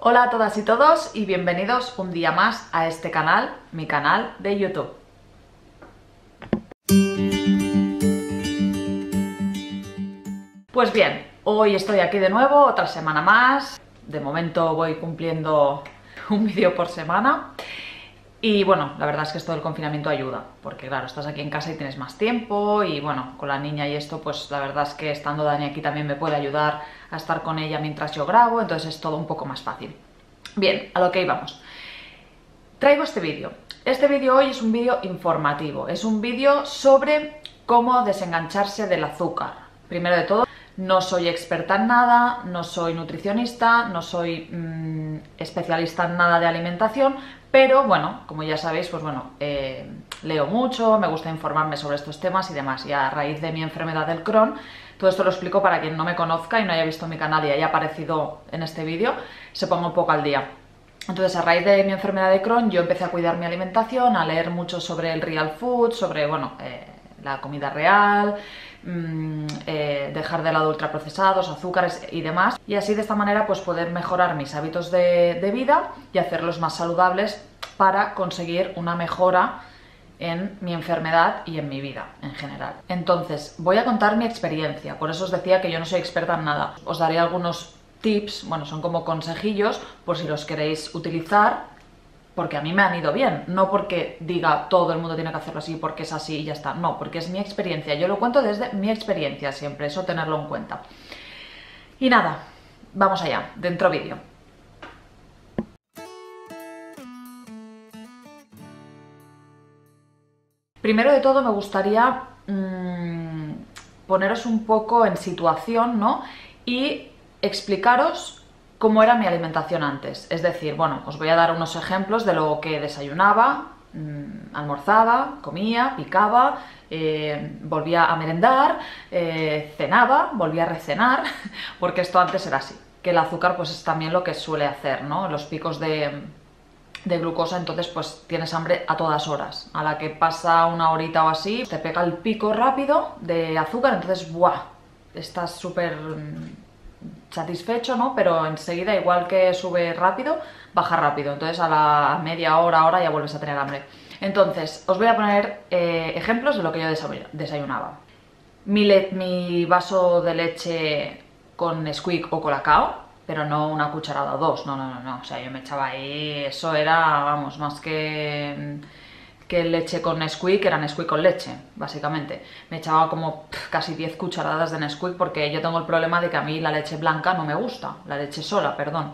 Hola a todas y todos y bienvenidos un día más a este canal, mi canal de YouTube. Pues bien, hoy estoy aquí de nuevo, otra semana más. De momento voy cumpliendo un vídeo por semana. Y bueno, la verdad es que esto del confinamiento ayuda, porque claro, estás aquí en casa y tienes más tiempo y bueno, con la niña y esto, pues la verdad es que estando Dani aquí también me puede ayudar a estar con ella mientras yo grabo, entonces es todo un poco más fácil. Bien, a lo que íbamos. Traigo este vídeo. Este vídeo hoy es un vídeo informativo, es un vídeo sobre cómo desengancharse del azúcar. Primero de todo, no soy experta en nada, no soy nutricionista, no soy especialista en nada de alimentación, pero bueno, como ya sabéis, pues bueno, leo mucho, me gusta informarme sobre estos temas y demás, y a raíz de mi enfermedad del Crohn, todo esto lo explico para quien no me conozca y no haya visto mi canal y haya aparecido en este vídeo, se ponga un poco al día. Entonces, a raíz de mi enfermedad de Crohn, yo empecé a cuidar mi alimentación, a leer mucho sobre el real food, sobre, bueno, la comida real, dejar de lado ultraprocesados, azúcares y demás, y así de esta manera pues poder mejorar mis hábitos de vida y hacerlos más saludables para conseguir una mejora en mi enfermedad y en mi vida en general. Entonces, voy a contar mi experiencia, por eso os decía que yo no soy experta en nada. Os daré algunos tips, bueno, son como consejillos por si los queréis utilizar, porque a mí me han ido bien, no porque diga todo el mundo tiene que hacerlo así porque es así y ya está, no, porque es mi experiencia, yo lo cuento desde mi experiencia siempre, eso tenerlo en cuenta. Y nada, vamos allá, dentro vídeo. Primero de todo me gustaría poneros un poco en situación, ¿no? Y explicaros cómo era mi alimentación antes. Es decir, bueno, os voy a dar unos ejemplos de lo que desayunaba, almorzaba, comía, picaba, volvía a merendar, cenaba, volvía a recenar, porque esto antes era así. Que el azúcar pues es también lo que suele hacer, ¿no? Los picos de glucosa, entonces pues tienes hambre a todas horas. A la que pasa una horita o así, te pega el pico rápido de azúcar, entonces ¡buah! Estás súper satisfecho, ¿no? Pero enseguida, igual que sube rápido, baja rápido. Entonces a la media hora ya vuelves a tener hambre. Entonces, os voy a poner ejemplos de lo que yo desayunaba. Mi vaso de leche con Nesquik o Colacao, pero no una cucharada o dos, no, o sea, yo me echaba ahí, eso era, vamos, más que leche con Nesquik, era Nesquik con leche, básicamente. Me echaba como casi 10 cucharadas de Nesquik porque yo tengo el problema de que a mí la leche blanca no me gusta, la leche sola, perdón.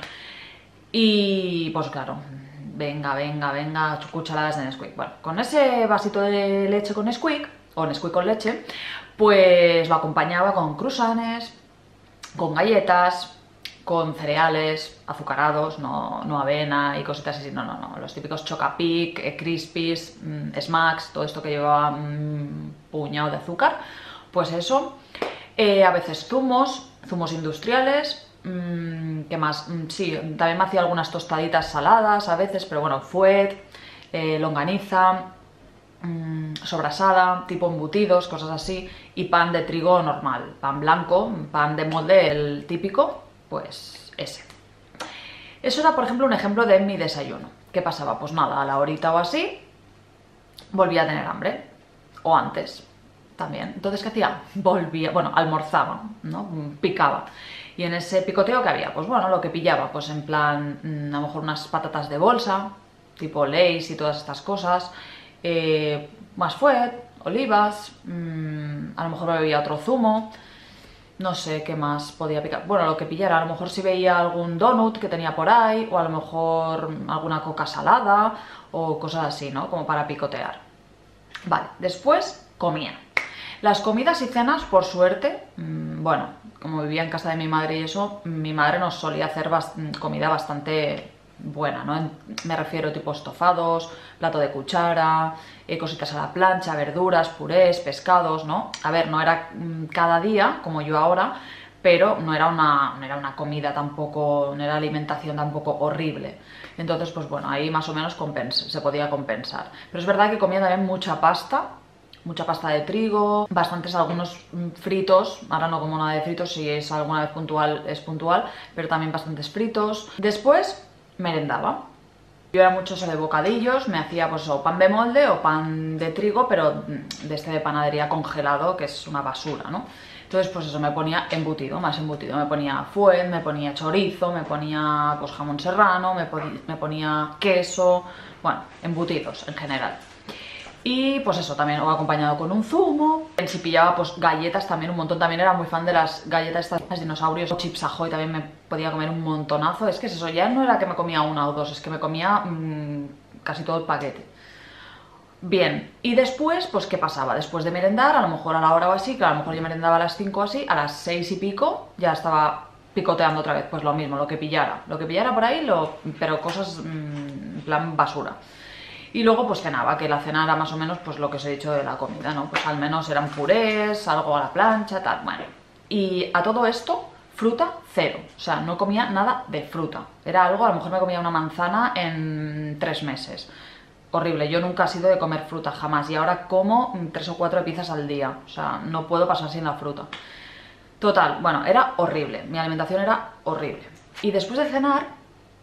Y pues claro, venga, cucharadas de Nesquik. Bueno, con ese vasito de leche con Nesquik, o Nesquik con leche, pues lo acompañaba con croissants, con galletas, con cereales azucarados, no avena y cositas así, no, los típicos Chocapic, Crispies, Smacks, todo esto que llevaba un puñado de azúcar, pues eso. A veces zumos industriales, ¿qué más? Sí, también me hacía algunas tostaditas saladas a veces, pero bueno, fuet, longaniza, sobrasada, tipo embutidos, cosas así, y pan de trigo normal, pan blanco, pan de molde, el típico, pues ese. Eso era, por ejemplo, un ejemplo de mi desayuno. ¿Qué pasaba? Pues nada, a la horita o así, volvía a tener hambre, o antes también. Entonces, ¿qué hacía? Almorzaba, ¿no? Picaba. Y en ese picoteo, ¿qué había? Pues bueno, lo que pillaba, pues en plan, a lo mejor unas patatas de bolsa, tipo Lay's y todas estas cosas, más fuet, olivas, a lo mejor bebía otro zumo, no sé qué más podía picar. Bueno, lo que pillara, a lo mejor si veía algún donut que tenía por ahí, o a lo mejor alguna coca salada, o cosas así, ¿no? Como para picotear. Vale, después comía. Las comidas y cenas, por suerte, bueno, como vivía en casa de mi madre y eso, mi madre nos solía hacer comida bastante buena, ¿no? Me refiero tipo estofados, plato de cuchara, cositas a la plancha, verduras, purés, pescados, ¿no? A ver, no era cada día, como yo ahora, pero no era una comida tampoco, no era alimentación tampoco horrible. Entonces, pues bueno, ahí más o menos se podía compensar. Pero es verdad que comía también mucha pasta, mucha pasta de trigo, bastantes algunos fritos, ahora no como nada de fritos, si es alguna vez puntual es puntual, pero también bastantes fritos. Después merendaba. Yo era mucho eso de bocadillos, me hacía pues o pan de molde o pan de trigo, pero de este de panadería congelado, que es una basura, ¿no? Entonces pues eso, me ponía embutido, más embutido, me ponía fuet, me ponía chorizo, me ponía pues jamón serrano, me ponía queso, bueno, embutidos en general. Y pues eso, también o acompañado con un zumo. Si pillaba pues galletas también un montón, también era muy fan de las galletas estas, las dinosaurios, Chips Ahoy también me podía comer un montonazo. Es que es eso, ya no era que me comía una o dos, es que me comía casi todo el paquete. Bien, y después, pues ¿qué pasaba? Después de merendar, a lo mejor a la hora o así, que a lo mejor yo merendaba a las 5 o así, a las 6 y pico ya estaba picoteando otra vez, pues lo mismo, lo que pillara por ahí, pero cosas en plan basura. Y luego pues cenaba, que la cena era más o menos pues lo que os he dicho de la comida, ¿no? Pues al menos eran purés, algo a la plancha, tal, bueno. Y a todo esto, fruta cero, o sea, no comía nada de fruta. Era algo, a lo mejor me comía una manzana en 3 meses. Horrible, yo nunca he sido de comer fruta, jamás. Y ahora como 3 o 4 pizzas al día, o sea, no puedo pasar sin la fruta. Total, bueno, era horrible, mi alimentación era horrible. Y después de cenar,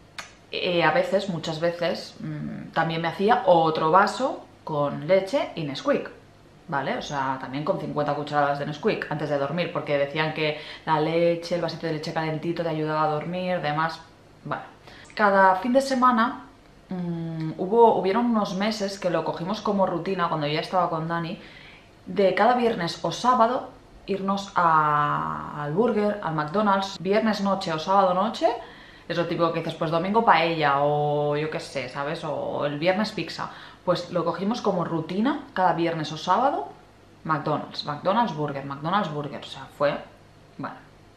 a veces, muchas veces, también me hacía otro vaso con leche y Nesquik, ¿vale? O sea, también con 50 cucharadas de Nesquik antes de dormir, porque decían que la leche, el vasito de leche calentito te ayudaba a dormir, demás. Bueno, cada fin de semana hubieron unos meses que lo cogimos como rutina, cuando yo ya estaba con Dani, de cada viernes o sábado irnos al burger, al McDonald's, viernes noche o sábado noche. Es lo típico que dices, pues domingo paella o yo qué sé, ¿sabes? O el viernes pizza. Pues lo cogimos como rutina cada viernes o sábado, McDonald's, McDonald's Burger, McDonald's Burger. O sea, fue, bueno,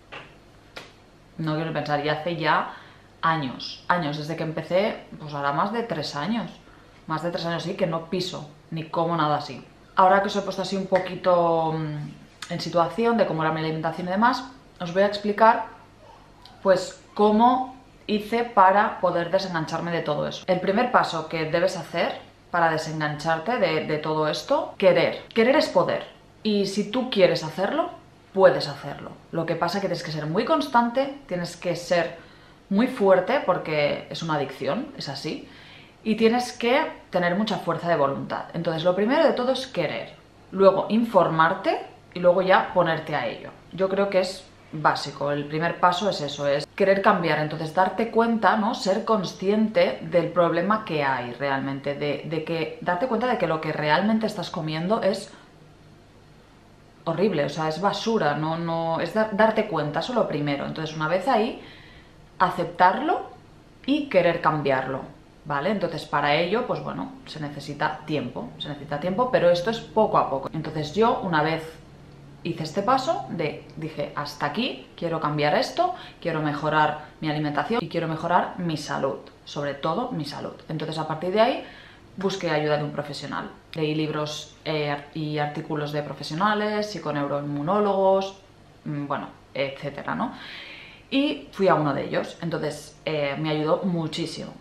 no quiero pensar, ya hace ya años, desde que empecé, pues ahora más de 3 años. Más de 3 años sí que no piso, ni como nada así. Ahora que os he puesto así un poquito en situación de cómo era mi alimentación y demás, os voy a explicar pues cómo hice para poder desengancharme de todo eso. El primer paso que debes hacer para desengancharte de todo esto, querer. Querer es poder. Y si tú quieres hacerlo, puedes hacerlo. Lo que pasa es que tienes que ser muy constante, tienes que ser muy fuerte porque es una adicción, es así. Y tienes que tener mucha fuerza de voluntad. Entonces lo primero de todo es querer. Luego informarte y luego ya ponerte a ello. Yo creo que es básico, el primer paso es eso, es querer cambiar, entonces darte cuenta, ¿no? Ser consciente del problema que hay realmente, darte cuenta de que lo que realmente estás comiendo es horrible, o sea, es basura, no es darte cuenta, eso lo primero. Entonces una vez ahí, aceptarlo y querer cambiarlo, ¿vale? Entonces para ello, pues bueno, se necesita tiempo, pero esto es poco a poco. Entonces yo una vez hice este paso dije, hasta aquí, quiero cambiar esto, quiero mejorar mi alimentación y quiero mejorar mi salud, sobre todo mi salud. Entonces a partir de ahí busqué ayuda de un profesional. Leí libros y artículos de profesionales, psiconeuroinmunólogos, bueno, etcétera, ¿no? Y fui a uno de ellos, entonces me ayudó muchísimo,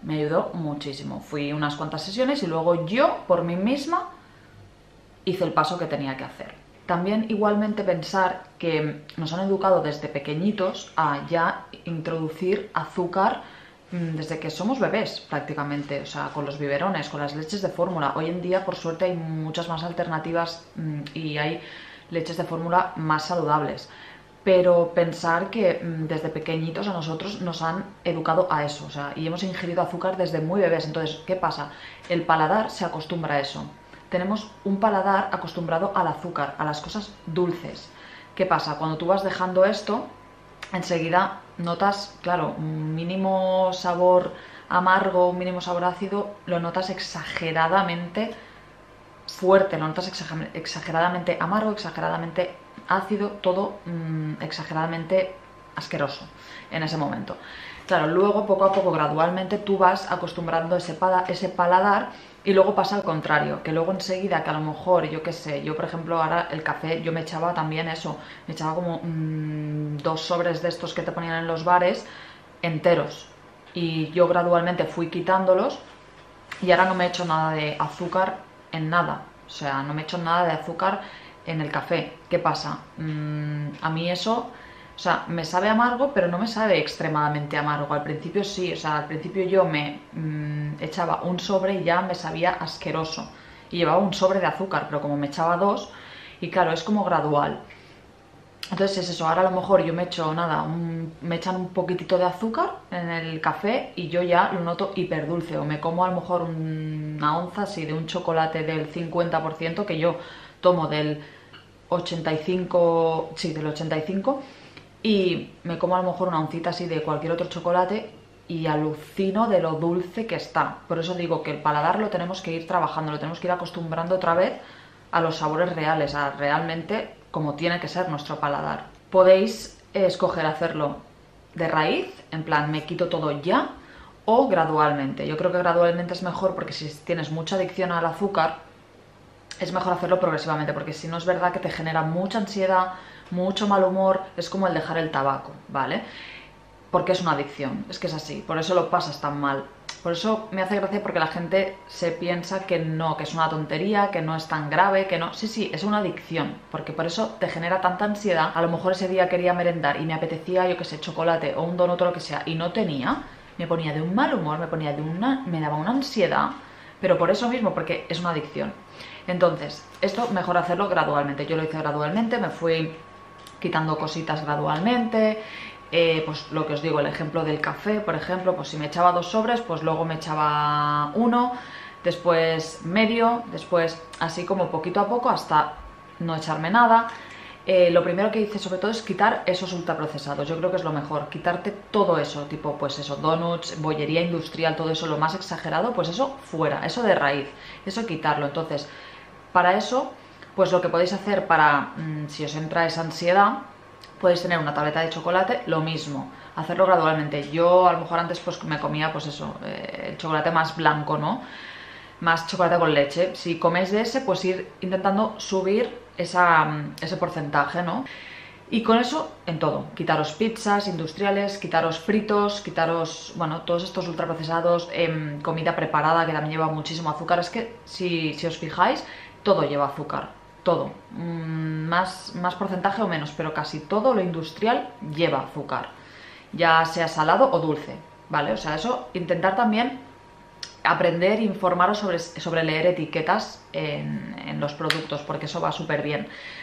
Fui unas cuantas sesiones y luego yo, por mí misma, hice el paso que tenía que hacer. También igualmente pensar que nos han educado desde pequeñitos a ya introducir azúcar desde que somos bebés prácticamente, o sea, con los biberones, con las leches de fórmula. Hoy en día, por suerte, hay muchas más alternativas y hay leches de fórmula más saludables. Pero pensar que desde pequeñitos a nosotros nos han educado a eso, o sea, y hemos ingerido azúcar desde muy bebés. Entonces, ¿qué pasa? El paladar se acostumbra a eso. Tenemos un paladar acostumbrado al azúcar, a las cosas dulces. ¿Qué pasa? Cuando tú vas dejando esto, enseguida notas, claro, un mínimo sabor amargo, un mínimo sabor ácido, lo notas exageradamente fuerte, lo notas exageradamente amargo, exageradamente ácido, todo exageradamente asqueroso en ese momento. Claro, luego poco a poco, gradualmente, tú vas acostumbrando ese paladar y luego pasa al contrario, que luego enseguida que a lo mejor, yo qué sé, yo por ejemplo ahora el café, yo me echaba también eso, me echaba como 2 sobres de estos que te ponían en los bares enteros y yo gradualmente fui quitándolos y ahora no me echo nada de azúcar en nada. o sea, no me echo nada de azúcar en el café. ¿Qué pasa? A mí eso, o sea, me sabe amargo, pero no me sabe extremadamente amargo. Al principio sí, o sea, al principio yo me echaba un sobre y ya me sabía asqueroso. Y llevaba un sobre de azúcar, pero como me echaba dos, y claro, es como gradual. Entonces es eso, ahora a lo mejor yo me echo nada, me echan un poquitito de azúcar en el café y yo ya lo noto hiper dulce, o me como a lo mejor una onza así de un chocolate del 50% que yo tomo del 85, sí, del 85, y me como a lo mejor una oncita así de cualquier otro chocolate y alucino de lo dulce que está. Por eso digo que el paladar lo tenemos que ir trabajando, lo tenemos que ir acostumbrando otra vez a los sabores reales, a realmente como tiene que ser nuestro paladar. Podéis escoger hacerlo de raíz, en plan me quito todo ya, o gradualmente. Yo creo que gradualmente es mejor porque si tienes mucha adicción al azúcar, es mejor hacerlo progresivamente, porque si no es verdad que te genera mucha ansiedad, mucho mal humor, es como el dejar el tabaco, ¿vale? Porque es una adicción, es que es así, por eso lo pasas tan mal. Por eso me hace gracia porque la gente se piensa que no, que es una tontería, que no es tan grave, que no... Sí, es una adicción, porque por eso te genera tanta ansiedad. A lo mejor ese día quería merendar y me apetecía, yo que sé, chocolate o un donut o lo que sea, y no tenía, me ponía de un mal humor, me daba una ansiedad, pero por eso mismo, porque es una adicción. Entonces, esto mejor hacerlo gradualmente. Yo lo hice gradualmente, me fui quitando cositas gradualmente. Pues lo que os digo, el ejemplo del café, por ejemplo, pues si me echaba 2 sobres, pues luego me echaba 1, después medio, después así como poquito a poco hasta no echarme nada. Lo primero que hice sobre todo es quitar esos ultraprocesados, yo creo que es lo mejor, quitarte todo eso, tipo pues eso, donuts, bollería industrial, todo eso, lo más exagerado, pues eso fuera, eso de raíz, eso quitarlo. Entonces, para eso, pues lo que podéis hacer para, si os entra esa ansiedad, podéis tener una tableta de chocolate, lo mismo, hacerlo gradualmente. Yo a lo mejor antes pues me comía pues eso, el chocolate más blanco, ¿no? Más chocolate con leche. Si coméis de ese, pues ir intentando subir ese porcentaje, ¿no? Y con eso en todo, quitaros pizzas industriales, quitaros fritos, quitaros, bueno, todos estos ultraprocesados, comida preparada que también lleva muchísimo azúcar. Es que si os fijáis, todo lleva azúcar. Todo, más porcentaje o menos, pero casi todo lo industrial lleva azúcar, ya sea salado o dulce, ¿vale? O sea, eso, intentar también aprender, informaros sobre leer etiquetas en los productos, porque eso va súper bien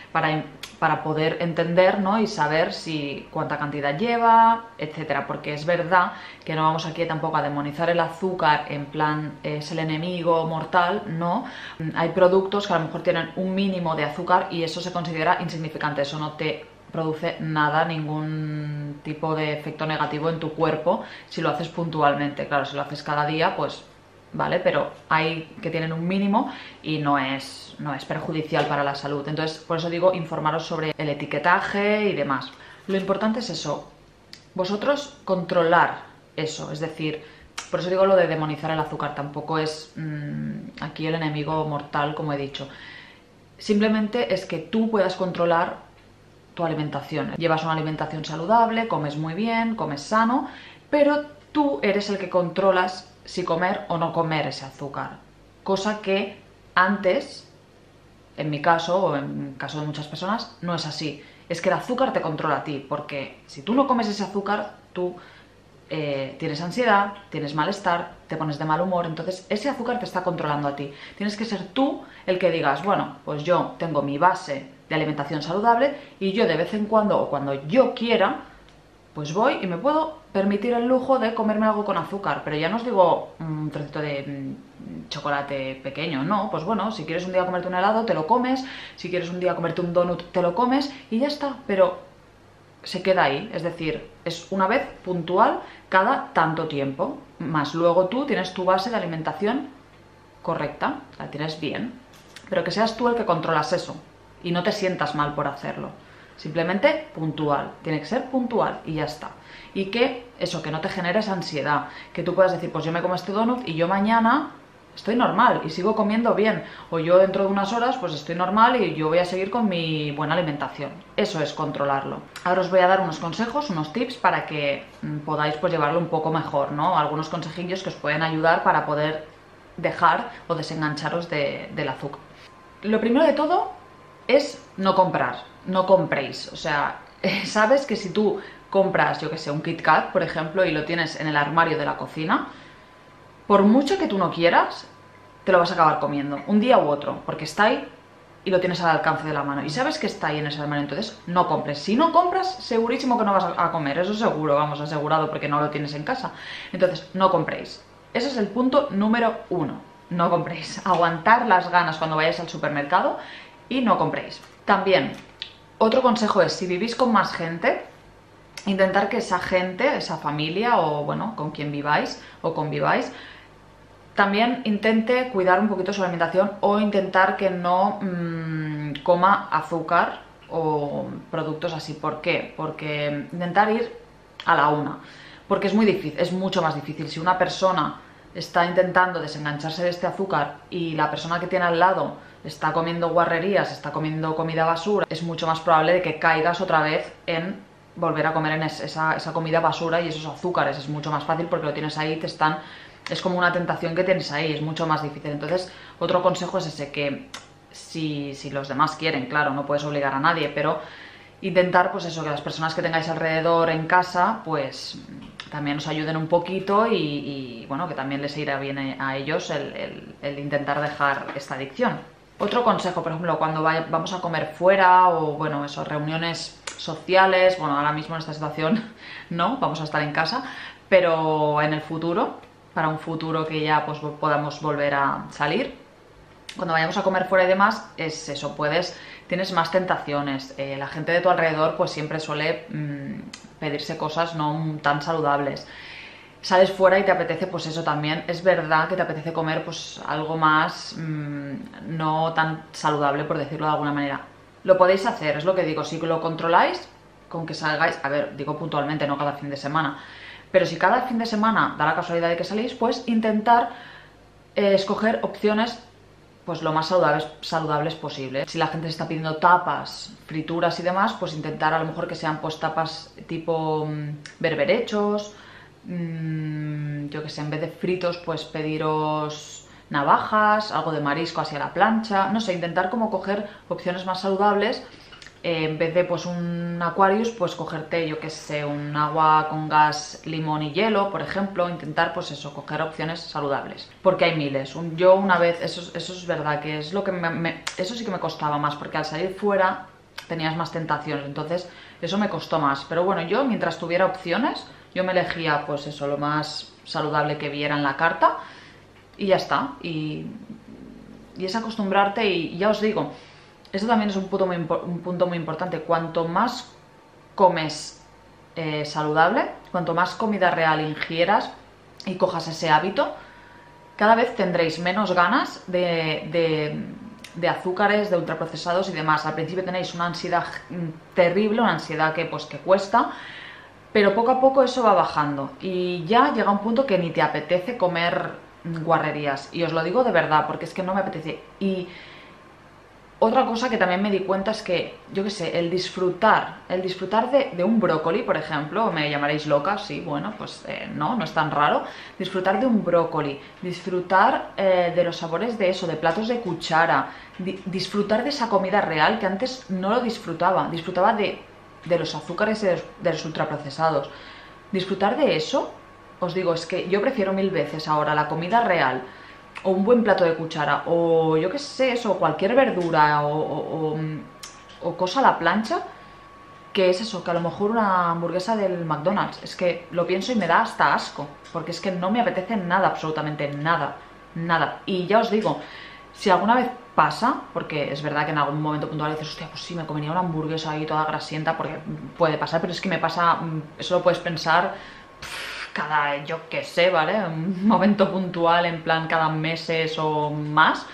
para poder entender, ¿no? Y saber cuánta cantidad lleva, etcétera, porque es verdad que no vamos aquí tampoco a demonizar el azúcar en plan es el enemigo mortal, no. Hay productos que a lo mejor tienen un mínimo de azúcar y eso se considera insignificante, eso no te produce nada, ningún tipo de efecto negativo en tu cuerpo si lo haces puntualmente. Claro, si lo haces cada día, pues vale, pero hay que tienen un mínimo y no es perjudicial para la salud. Entonces, por eso digo, informaros sobre el etiquetaje y demás. Lo importante es eso, vosotros controlar eso, es decir, por eso digo lo de demonizar el azúcar, tampoco es aquí el enemigo mortal, como he dicho. Simplemente es que tú puedas controlar tu alimentación. Llevas una alimentación saludable, comes muy bien, comes sano, pero tú eres el que controlas si comer o no comer ese azúcar. Cosa que antes, en mi caso, o en el caso de muchas personas, no es así. Es que el azúcar te controla a ti, porque si tú no comes ese azúcar, tú tienes ansiedad, tienes malestar, te pones de mal humor, entonces ese azúcar te está controlando a ti. Tienes que ser tú el que digas, bueno, pues yo tengo mi base de alimentación saludable y yo de vez en cuando, o cuando yo quiera, pues voy y me puedo permitir el lujo de comerme algo con azúcar, pero ya no os digo un trocito de chocolate pequeño, no, pues bueno, si quieres un día comerte un helado, te lo comes, si quieres un día comerte un donut, te lo comes y ya está, pero se queda ahí, es decir, es una vez puntual cada tanto tiempo, más luego tú tienes tu base de alimentación correcta, la tienes bien, pero que seas tú el que controlas eso y no te sientas mal por hacerlo. Simplemente puntual, tiene que ser puntual y ya está. Y que eso, que no te generes ansiedad, que tú puedas decir, pues yo me como este donut y yo mañana estoy normal y sigo comiendo bien, o yo dentro de unas horas pues estoy normal y yo voy a seguir con mi buena alimentación. Eso es controlarlo. Ahora os voy a dar unos consejos, unos tips para que podáis pues llevarlo un poco mejor, ¿no? Algunos consejillos que os pueden ayudar para poder dejar o desengancharos del azúcar. Lo primero de todo es no comprar, no compréis. O sea, sabes que si tú compras, yo que sé, un Kit Kat, por ejemplo, y lo tienes en el armario de la cocina, por mucho que tú no quieras, te lo vas a acabar comiendo, un día u otro, porque está ahí y lo tienes al alcance de la mano. Y sabes que está ahí en ese armario, entonces no compres. Si no compras, segurísimo que no vas a comer, eso seguro, vamos, asegurado, porque no lo tienes en casa. Entonces, no compréis. Ese es el punto número 1. No compréis. Aguantar las ganas cuando vayáis al supermercado y no compréis. También, otro consejo es, si vivís con más gente, intentar que esa gente, esa familia o bueno, con quien viváis o conviváis, también intente cuidar un poquito su alimentación o intentar que no coma azúcar o productos así. ¿Por qué? Porque intentar ir a la una. Porque es muy difícil, es mucho más difícil. Si una persona está intentando desengancharse de este azúcar y la persona que tiene al lado está comiendo guarrerías, está comiendo comida basura, es mucho más probable de que caigas otra vez en volver a comer en esa comida basura y esos azúcares. Es mucho más fácil porque lo tienes ahí, es como una tentación que tienes ahí, es mucho más difícil. Entonces, otro consejo es ese, que si los demás quieren, claro, no puedes obligar a nadie, pero intentar, pues eso, que las personas que tengáis alrededor en casa, pues también os ayuden un poquito y bueno, que también les irá bien a ellos el intentar dejar esta adicción. Otro consejo, por ejemplo, cuando vamos a comer fuera o, bueno, eso, reuniones sociales, bueno, ahora mismo en esta situación no, vamos a estar en casa, pero en el futuro, para un futuro que ya pues podamos volver a salir, cuando vayamos a comer fuera y demás, es eso, tienes más tentaciones, la gente de tu alrededor pues siempre suele pedirse cosas no tan saludables. Sales fuera y te apetece, pues eso también, es verdad que te apetece comer pues algo más no tan saludable, por decirlo de alguna manera. Lo podéis hacer, es lo que digo, si lo controláis, con que salgáis, a ver, digo puntualmente, no cada fin de semana, pero si cada fin de semana da la casualidad de que salís, pues intentar escoger opciones pues lo más saludables posible. Si la gente está pidiendo tapas, frituras y demás, pues intentar a lo mejor que sean pues tapas tipo berberechos, yo que sé, en vez de fritos pues pediros navajas, algo de marisco hacia la plancha, no sé, intentar como coger opciones más saludables. En vez de pues un Aquarius, pues cogerte, yo que sé, un agua con gas, limón y hielo, por ejemplo. Intentar pues eso, coger opciones saludables, porque hay miles. Yo una vez, eso es verdad, que es lo que eso sí que me costaba más, porque al salir fuera tenías más tentaciones, entonces eso me costó más. Pero bueno, yo mientras tuviera opciones, yo me elegía pues eso, lo más saludable que viera en la carta y ya está. Y es acostumbrarte y ya os digo, esto también es un punto muy importante. Cuanto más comes saludable, cuanto más comida real ingieras y cojas ese hábito, cada vez tendréis menos ganas de azúcares, de ultraprocesados y demás. Al principio tenéis una ansiedad terrible, una ansiedad que cuesta, pero poco a poco eso va bajando y ya llega un punto que ni te apetece comer guarrerías. Y os lo digo de verdad, porque es que no me apetece. Y otra cosa que también me di cuenta es que, yo qué sé, el disfrutar de un brócoli, por ejemplo, me llamaréis loca, sí, bueno, pues no es tan raro. Disfrutar de un brócoli, disfrutar de los sabores de eso, de platos de cuchara, disfrutar de esa comida real que antes no lo disfrutaba de los azúcares y de los ultraprocesados. Disfrutar de eso, os digo, es que yo prefiero mil veces ahora la comida real, o un buen plato de cuchara, o yo qué sé, eso, cualquier verdura o cosa a la plancha, que es eso, que a lo mejor una hamburguesa del McDonald's. Es que lo pienso y me da hasta asco, porque es que no me apetece nada, absolutamente nada, nada. Y ya os digo, si alguna vez pasa, porque es verdad que en algún momento puntual dices, hostia, pues sí, me comería una hamburguesa ahí toda grasienta, porque puede pasar, pero es que me pasa, eso lo puedes pensar cada, yo qué sé, ¿vale? Un momento puntual, en plan cada meses o más.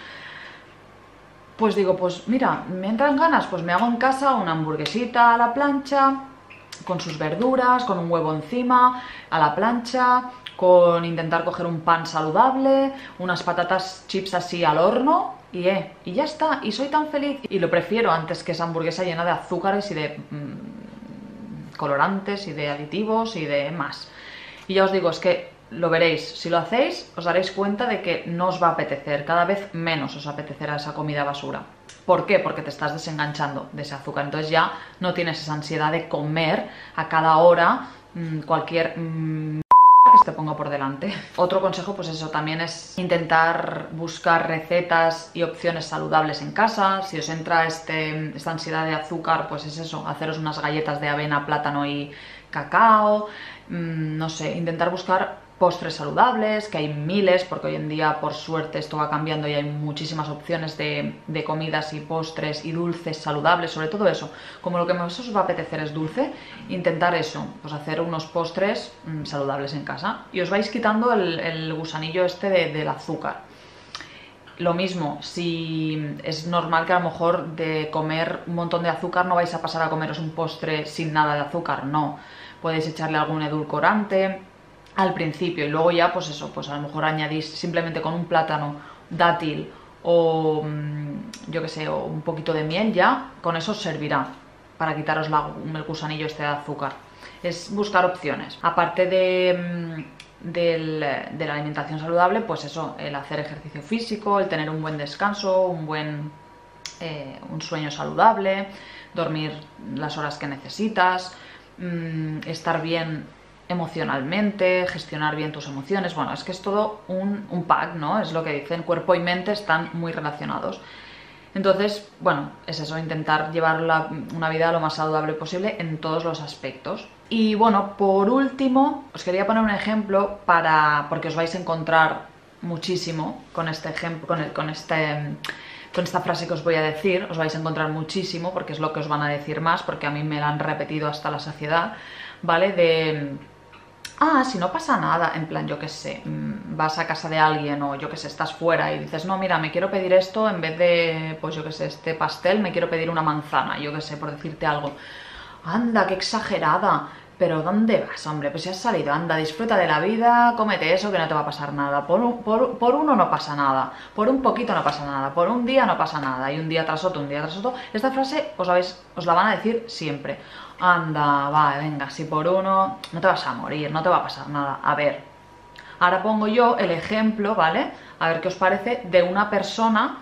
Pues digo, pues mira, me entran ganas, pues me hago en casa una hamburguesita a la plancha, con sus verduras, con un huevo encima, a la plancha, con intentar coger un pan saludable, unas patatas chips así al horno y ya está, y soy tan feliz. Y lo prefiero antes que esa hamburguesa llena de azúcares y de colorantes y de aditivos y de más. Y ya os digo, es que lo veréis, si lo hacéis os daréis cuenta de que no os va a apetecer, cada vez menos os apetecerá esa comida basura. ¿Por qué? Porque te estás desenganchando de ese azúcar, entonces ya no tienes esa ansiedad de comer a cada hora cualquier que se te ponga por delante. Otro consejo, pues eso, también es intentar buscar recetas y opciones saludables en casa. Si os entra esta ansiedad de azúcar, pues es eso, haceros unas galletas de avena, plátano y cacao, no sé, intentar buscar postres saludables, que hay miles, porque hoy en día, por suerte, esto va cambiando y hay muchísimas opciones de comidas y postres y dulces saludables, sobre todo eso. Como lo que más os va a apetecer es dulce, intentar eso, pues hacer unos postres saludables en casa. Y os vais quitando el gusanillo este del azúcar. Lo mismo, si es normal que a lo mejor de comer un montón de azúcar no vais a pasar a comeros un postre sin nada de azúcar, no. Podéis echarle algún edulcorante al principio y luego ya, pues eso, pues a lo mejor añadís simplemente con un plátano, dátil o yo que sé, o un poquito de miel, ya con eso os servirá para quitaros el gusanillo este de azúcar. Es buscar opciones. Aparte de la alimentación saludable, pues eso, el hacer ejercicio físico, el tener un buen descanso, un sueño saludable, dormir las horas que necesitas, estar bien emocionalmente, gestionar bien tus emociones. Bueno, es que es todo un pack, ¿no? Es lo que dicen, cuerpo y mente están muy relacionados. Entonces, bueno, es eso, intentar llevar una vida lo más saludable posible en todos los aspectos. Y bueno, por último, os quería poner un ejemplo porque os vais a encontrar muchísimo con este ejemplo, con esta frase que os voy a decir, os vais a encontrar muchísimo porque es lo que os van a decir más, porque a mí me la han repetido hasta la saciedad, ¿vale? Si no pasa nada, en plan, yo qué sé, vas a casa de alguien o yo qué sé, estás fuera y dices, no, mira, me quiero pedir esto en vez de, pues yo qué sé, este pastel, me quiero pedir una manzana, yo qué sé, por decirte algo. Anda, qué exagerada. Pero ¿dónde vas, hombre? Pues si has salido, anda, disfruta de la vida, cómete eso que no te va a pasar nada. Por uno no pasa nada, por un poquito no pasa nada, por un día no pasa nada, y un día tras otro, un día tras otro. Esta frase os la van a decir siempre. Anda, va, venga, si por uno no te vas a morir, no te va a pasar nada. A ver, ahora pongo yo el ejemplo, ¿vale? A ver qué os parece, de una persona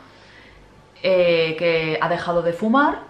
que ha dejado de fumar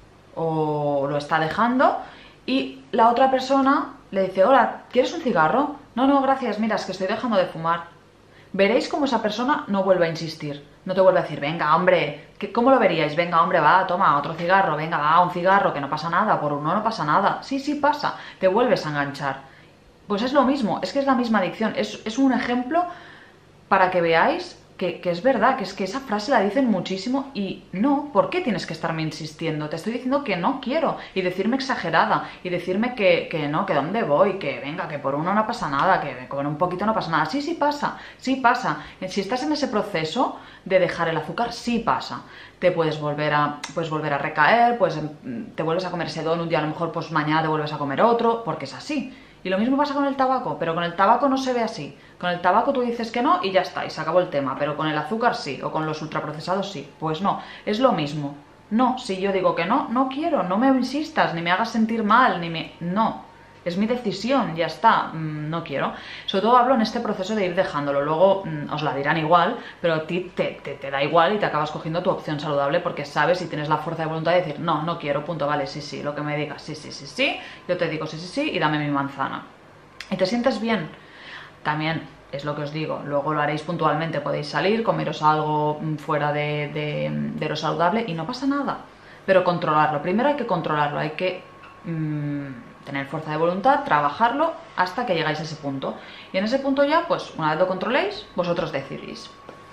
o lo está dejando. Y la otra persona le dice, hola, ¿quieres un cigarro? No, no, gracias, mira, es que estoy dejando de fumar. Veréis cómo esa persona no vuelve a insistir. No te vuelve a decir, venga, hombre, ¿cómo lo veríais? Venga, hombre, va, toma, otro cigarro, venga, va, un cigarro, que no pasa nada, por uno no pasa nada. Sí, sí pasa, te vuelves a enganchar. Pues es lo mismo, es que es la misma adicción. Es un ejemplo para que veáis que es verdad, que es que esa frase la dicen muchísimo y no, ¿por qué tienes que estarme insistiendo? Te estoy diciendo que no quiero y decirme exagerada y decirme que no, que dónde voy, que venga, que por uno no pasa nada, que con un poquito no pasa nada. Sí, sí pasa, sí pasa. Si estás en ese proceso de dejar el azúcar, sí pasa. Te puedes volver a recaer, pues te vuelves a comer ese donut y a lo mejor pues mañana te vuelves a comer otro, porque es así. Y lo mismo pasa con el tabaco, pero con el tabaco no se ve así. Con el tabaco tú dices que no y ya está, y se acabó el tema, pero con el azúcar sí, o con los ultraprocesados sí. Pues no, es lo mismo. No, si yo digo que no, no quiero, no me insistas, ni me hagas sentir mal, No, es mi decisión, ya está, no quiero. Sobre todo hablo en este proceso de ir dejándolo, luego os la dirán igual, pero a ti te da igual y te acabas cogiendo tu opción saludable porque sabes y tienes la fuerza de voluntad de decir, no, no quiero, punto, vale, sí, sí, lo que me digas, sí, sí, sí, sí, yo te digo sí, sí, sí y dame mi manzana. Y te sientes bien. También es lo que os digo, luego lo haréis puntualmente, podéis salir, comeros algo fuera de lo saludable y no pasa nada, pero controlarlo, primero hay que controlarlo, hay que tener fuerza de voluntad, trabajarlo hasta que llegáis a ese punto. Y en ese punto ya, pues una vez lo controléis, vosotros decidís.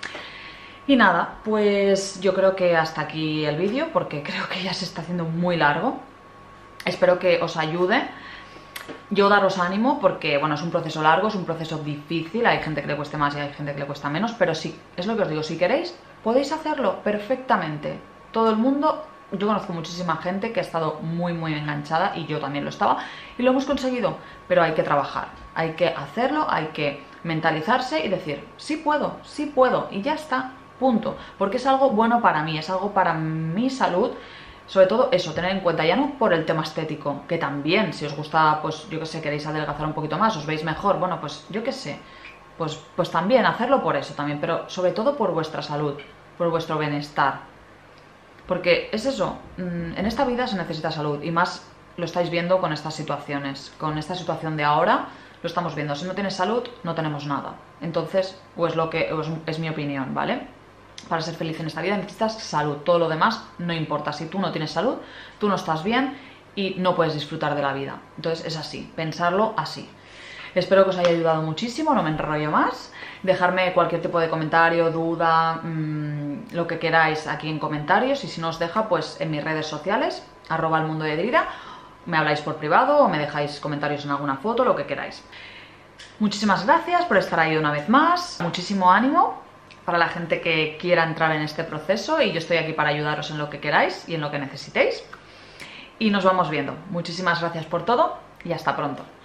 Y nada, pues yo creo que hasta aquí el vídeo, porque creo que ya se está haciendo muy largo. Espero que os ayude. Yo daros ánimo porque, bueno, es un proceso largo, es un proceso difícil, hay gente que le cueste más y hay gente que le cuesta menos, pero sí, es lo que os digo, si queréis, podéis hacerlo perfectamente. Todo el mundo... Yo conozco muchísima gente que ha estado muy muy enganchada y yo también lo estaba y lo hemos conseguido, pero hay que trabajar, hay que hacerlo, hay que mentalizarse y decir, sí puedo y ya está, punto, porque es algo bueno para mí, es algo para mi salud, sobre todo eso, tener en cuenta, ya no por el tema estético, que también, si os gusta, pues yo que sé, queréis adelgazar un poquito más, os veis mejor, bueno, pues yo que sé, pues también hacerlo por eso también, pero sobre todo por vuestra salud, por vuestro bienestar. Porque es eso, en esta vida se necesita salud y más lo estáis viendo con estas situaciones, con esta situación de ahora lo estamos viendo. Si no tienes salud, no tenemos nada. Entonces, es mi opinión, ¿vale? Para ser feliz en esta vida necesitas salud, todo lo demás no importa. Si tú no tienes salud, tú no estás bien y no puedes disfrutar de la vida. Entonces es así, pensarlo así. Espero que os haya ayudado muchísimo, no me enrollo más. Dejadme cualquier tipo de comentario, duda, lo que queráis aquí en comentarios. Y si no os deja, pues en mis redes sociales, @elmundoedrida, me habláis por privado o me dejáis comentarios en alguna foto, lo que queráis. Muchísimas gracias por estar ahí una vez más. Muchísimo ánimo para la gente que quiera entrar en este proceso y yo estoy aquí para ayudaros en lo que queráis y en lo que necesitéis. Y nos vamos viendo. Muchísimas gracias por todo y hasta pronto.